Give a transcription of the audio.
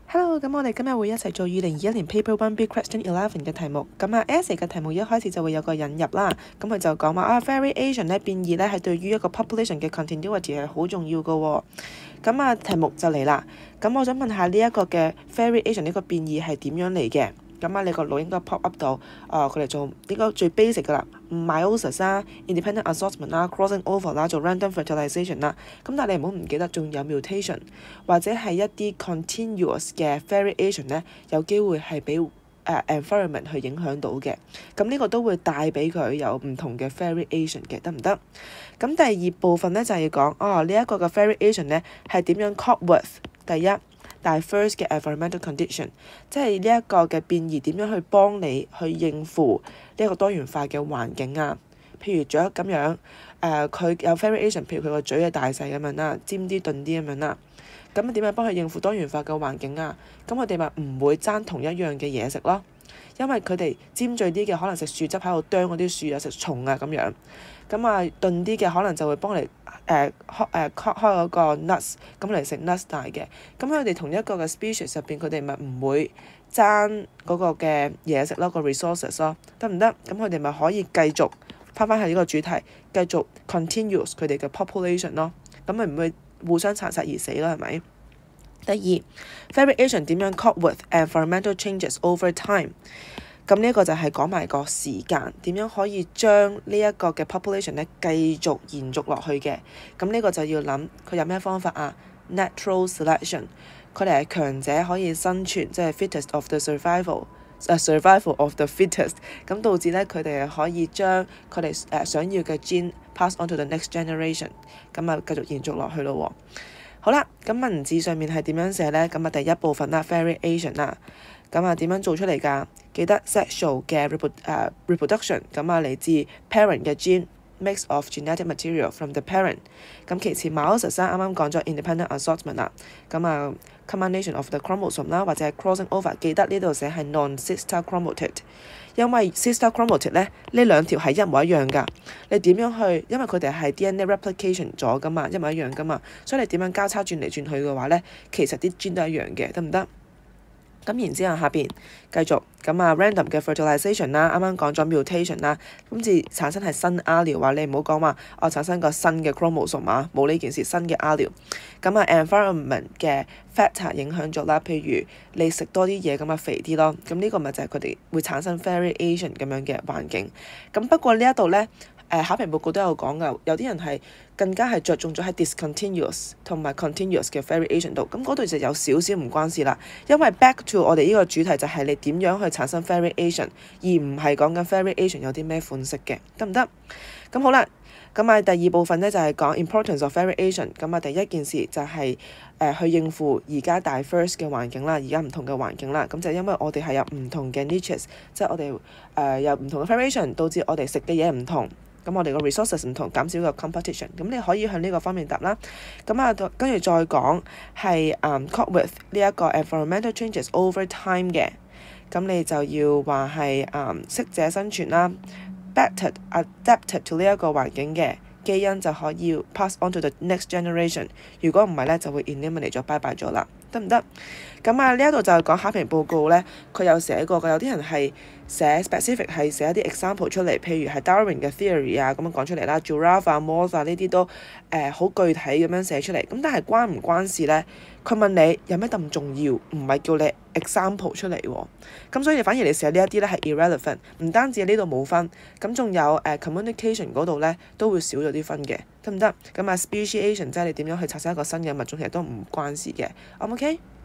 Hello，咁我哋今日會一齊做2021年 Paper 1B Question 11嘅題目。咁essay 嘅題目一開始就會有個引入啦。咁佢就講話variation 咧變異咧係對於一個 population 嘅 continuity 係好重要嘅喎。咁題目就嚟啦。咁我想問下呢一個嘅 variation 呢個變異係點樣嚟嘅？咁你個腦應該 pop up 到佢哋做呢個最 basic 嘅啦 ，meiosis 啦 ，independent assortment 啦 ，crossing over 啦，做 random fertilization 啦。咁但係你唔好唔記得，仲有 mutation 或者係一啲 continuous 嘅 variation 咧，有機會係俾environment 去影響到嘅。咁呢個都會帶俾佢有唔同嘅 variation 嘅，得唔得？咁第二部分咧就係講呢一個嘅 variation 咧係點樣 cope with 第一。diverse 嘅 environmental condition， 即係呢一個嘅變異點樣去幫你去應付呢一個多元化嘅環境啊。譬如雀咁樣，佢有 variation， 譬如佢個嘴嘅大細咁樣啦，尖啲鈍啲咁樣啦。咁點樣幫佢應付多元化嘅環境啊？咁我哋咪唔會爭同一樣嘅嘢食咯，因為佢哋尖鋭啲嘅可能食樹汁喺度啄嗰啲樹啊，食蟲啊咁樣。咁鈍啲嘅可能就會幫你開嗰個 nuts， 咁嚟食 nuts 大嘅。咁佢哋同一個嘅 species 入邊，佢哋咪唔會爭嗰個嘅嘢食咯，個 resources 咯，得唔得？咁佢哋咪可以繼續翻去呢個主題，繼續 continuous 佢哋嘅 population 咯。咁咪唔會互相殘殺而死咯，係咪？第二 variation 點樣 cope with environmental changes over time？咁呢一個就係講埋個時間點樣可以將呢一個嘅 population 咧繼續延續落去嘅。咁呢個就要諗佢有咩方法啊 ？Natural selection， 佢哋係強者可以生存，即係 fittest of the survival of the fittest。咁導致咧佢哋可以將佢哋想要嘅 gene pass on to the next generation。咁繼續延續落去咯喎。好啦，咁文字上面係點樣寫呢？咁第一部分啦 variation 啦。咁點樣做出嚟㗎？記得 sexual 嘅 reproduction， 咁嚟自 parent 嘅 gene mix of genetic material from the parent。咁其次 meiosis 啱啱講咗 independent assortment 啦。咁combination of the chromosome 啦，或者係 crossing over， 記得呢度寫係 non-sister chromatid， 因為 sister chromatid 咧呢兩條係一模一樣㗎。你點樣去？因為佢哋係 DNA replication 咗㗎嘛，一模一樣㗎嘛，所以你點樣交叉轉嚟轉去嘅話咧，其實啲 gene 都一樣嘅，得唔得？咁然之後下邊繼續random 嘅 fertilization 啦，啱啱講咗 mutation 啦，咁至產生係新 allele 啊，你唔好講話產生個新嘅 chromosome 啊，冇呢件事，新嘅 allele。咁environment 嘅 factor 影響咗啦，譬如你食多啲嘢咁肥啲咯，咁呢個咪就係佢哋會產生 variation 咁樣嘅環境。咁不過呢一度咧。考評報告都有講㗎，有啲人係更加係着重咗喺 discontinuous 同埋 continuous 嘅 variation 度，咁嗰度就有少少唔關事啦。因為 back to 我哋呢個主題就係你點樣去產生 variation， 而唔係講緊 variation 有啲咩款式嘅，得唔得？咁好啦，咁第二部分咧就係講 importance of variation。咁第一件事就係去應付而家 diverse 嘅環境啦，而家唔同嘅環境啦。咁就因為我哋係有唔同嘅 niches， 即係我哋有唔同嘅 variation， 導致我哋食嘅嘢唔同。咁我哋個 resources 唔同，減少個 competition。咁你可以向呢個方面答啦。咁跟住再講係cope with 呢一個 environmental changes over time 嘅。咁你就要話係適者生存啦 ，better adapted to 呢一個環境嘅基因就可以 pass on to the next generation。如果唔係咧，就會 eliminate 咗，拜拜咗啦，得唔得？咁呢一度就係講考評報告咧，佢有寫過嘅，有啲人係寫 specific 係寫一啲 example 出嚟，譬如係 Darwin 嘅 theory 啊咁樣講出嚟啦 ，Giraffe 啊 Moth 啊呢啲都好具體咁樣寫出嚟。咁但係關唔關事咧？佢問你有咩咁重要，唔係叫你 example 出嚟喎。咁所以反而你寫呢一啲咧係 irrelevant， 唔單止呢度冇分，咁仲有communication 嗰度咧都會少咗啲分嘅，得唔得？咁speciation 即係你點樣去產生一個新嘅物種，其實都唔關事嘅。OK？